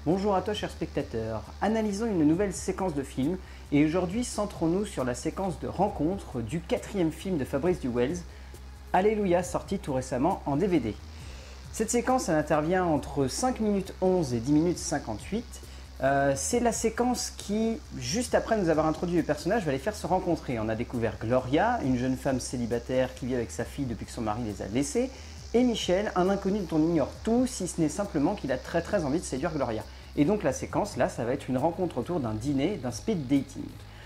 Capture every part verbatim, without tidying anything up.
Bonjour à toi chers spectateurs, analysons une nouvelle séquence de film et aujourd'hui centrons-nous sur la séquence de rencontre du quatrième film de Fabrice Du Welz, Alléluia, sorti tout récemment en D V D. Cette séquence elle intervient entre cinq minutes onze et dix minutes cinquante-huit. Euh, c'est la séquence qui, juste après nous avoir introduit le personnage, va les faire se rencontrer. On a découvert Gloria, une jeune femme célibataire qui vit avec sa fille depuis que son mari les a laissés, et Michel, un inconnu dont on ignore tout, si ce n'est simplement qu'il a très très envie de séduire Gloria. Et donc la séquence là, ça va être une rencontre autour d'un dîner, d'un speed dating.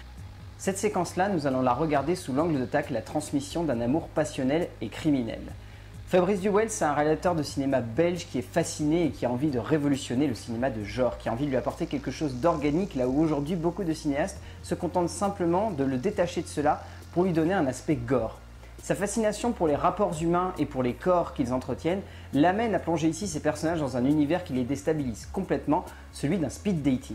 Cette séquence là, nous allons la regarder sous l'angle de tacle la transmission d'un amour passionnel et criminel. Fabrice Du Welz, c'est un réalisateur de cinéma belge qui est fasciné et qui a envie de révolutionner le cinéma de genre, qui a envie de lui apporter quelque chose d'organique là où aujourd'hui beaucoup de cinéastes se contentent simplement de le détacher de cela pour lui donner un aspect gore. Sa fascination pour les rapports humains et pour les corps qu'ils entretiennent l'amène à plonger ici ses personnages dans un univers qui les déstabilise complètement, celui d'un speed dating.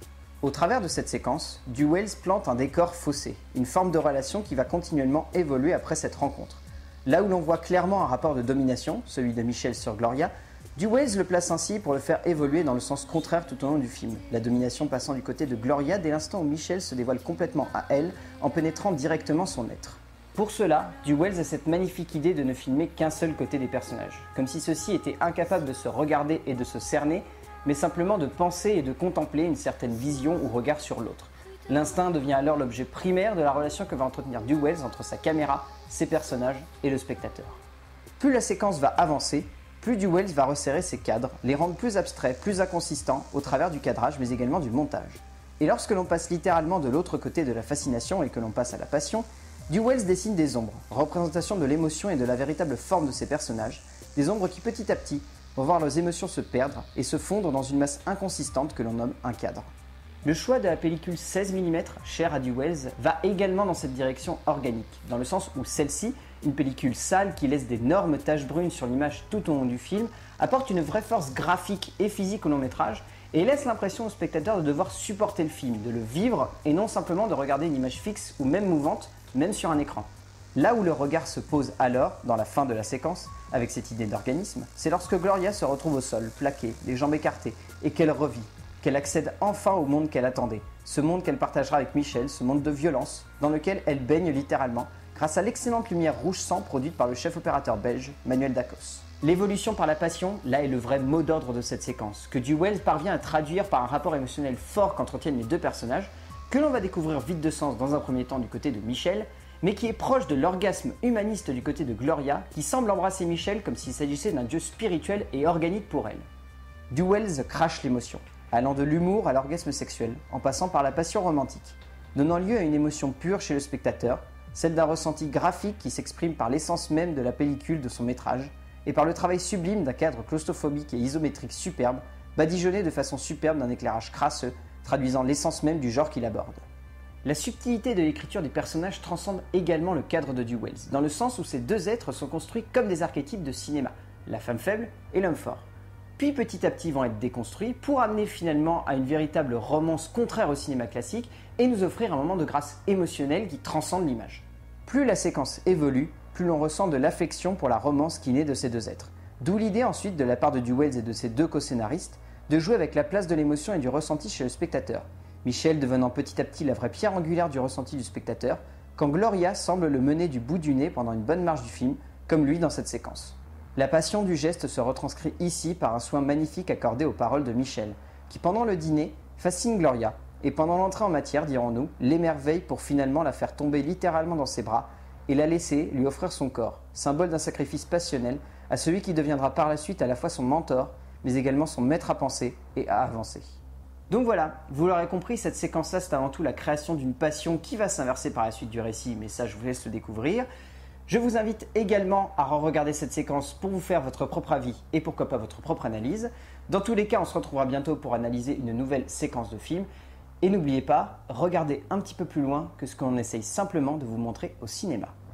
Au travers de cette séquence, Du Welz plante un décor faussé, une forme de relation qui va continuellement évoluer après cette rencontre. Là où l'on voit clairement un rapport de domination, celui de Michel sur Gloria, Du Welz le place ainsi pour le faire évoluer dans le sens contraire tout au long du film, la domination passant du côté de Gloria dès l'instant où Michel se dévoile complètement à elle en pénétrant directement son être. Pour cela, Du Welz a cette magnifique idée de ne filmer qu'un seul côté des personnages, comme si ceux-ci étaient incapables de se regarder et de se cerner, mais simplement de penser et de contempler une certaine vision ou regard sur l'autre. L'instinct devient alors l'objet primaire de la relation que va entretenir Du Welz entre sa caméra, ses personnages et le spectateur. Plus la séquence va avancer, plus Du Welz va resserrer ses cadres, les rendre plus abstraits, plus inconsistants au travers du cadrage mais également du montage. Et lorsque l'on passe littéralement de l'autre côté de la fascination et que l'on passe à la passion, Du Welz dessine des ombres, représentation de l'émotion et de la véritable forme de ses personnages, des ombres qui petit à petit vont voir leurs émotions se perdre et se fondre dans une masse inconsistante que l'on nomme un cadre. Le choix de la pellicule seize millimètres, chère à Du Welz, va également dans cette direction organique, dans le sens où celle-ci, une pellicule sale qui laisse d'énormes taches brunes sur l'image tout au long du film, apporte une vraie force graphique et physique au long métrage et laisse l'impression au spectateur de devoir supporter le film, de le vivre et non simplement de regarder une image fixe ou même mouvante, même sur un écran. Là où le regard se pose alors, dans la fin de la séquence, avec cette idée d'organisme, c'est lorsque Gloria se retrouve au sol, plaquée, les jambes écartées, et qu'elle revit, qu'elle accède enfin au monde qu'elle attendait, ce monde qu'elle partagera avec Michel, ce monde de violence, dans lequel elle baigne littéralement, grâce à l'excellente lumière rouge sang produite par le chef opérateur belge, Manuel Dacos. L'évolution par la passion, là est le vrai mot d'ordre de cette séquence, que Du Welz parvient à traduire par un rapport émotionnel fort qu'entretiennent les deux personnages, que l'on va découvrir vide de sens dans un premier temps du côté de Michel, mais qui est proche de l'orgasme humaniste du côté de Gloria, qui semble embrasser Michel comme s'il s'agissait d'un dieu spirituel et organique pour elle. Du Welz crache l'émotion, allant de l'humour à l'orgasme sexuel, en passant par la passion romantique, donnant lieu à une émotion pure chez le spectateur, celle d'un ressenti graphique qui s'exprime par l'essence même de la pellicule de son métrage, et par le travail sublime d'un cadre claustrophobique et isométrique superbe, badigeonné de façon superbe d'un éclairage crasseux, traduisant l'essence même du genre qu'il aborde. La subtilité de l'écriture des personnages transcende également le cadre de Du Welz, dans le sens où ces deux êtres sont construits comme des archétypes de cinéma, la femme faible et l'homme fort. Puis petit à petit vont être déconstruits pour amener finalement à une véritable romance contraire au cinéma classique et nous offrir un moment de grâce émotionnelle qui transcende l'image. Plus la séquence évolue, plus l'on ressent de l'affection pour la romance qui naît de ces deux êtres. D'où l'idée ensuite de la part de Du Welz et de ses deux co-scénaristes de jouer avec la place de l'émotion et du ressenti chez le spectateur. Michel devenant petit à petit la vraie pierre angulaire du ressenti du spectateur, quand Gloria semble le mener du bout du nez pendant une bonne marche du film, comme lui dans cette séquence. La passion du geste se retranscrit ici par un soin magnifique accordé aux paroles de Michel, qui pendant le dîner fascine Gloria, et pendant l'entrée en matière, dirons-nous, l'émerveille pour finalement la faire tomber littéralement dans ses bras et la laisser lui offrir son corps, symbole d'un sacrifice passionnel à celui qui deviendra par la suite à la fois son mentor, mais également son maître à penser et à avancer. Donc voilà, vous l'aurez compris, cette séquence-là, c'est avant tout la création d'une passion qui va s'inverser par la suite du récit, mais ça, je vous laisse le découvrir. Je vous invite également à re-regarder cette séquence pour vous faire votre propre avis et pourquoi pas votre propre analyse. Dans tous les cas, on se retrouvera bientôt pour analyser une nouvelle séquence de film. Et n'oubliez pas, regardez un petit peu plus loin que ce qu'on essaye simplement de vous montrer au cinéma.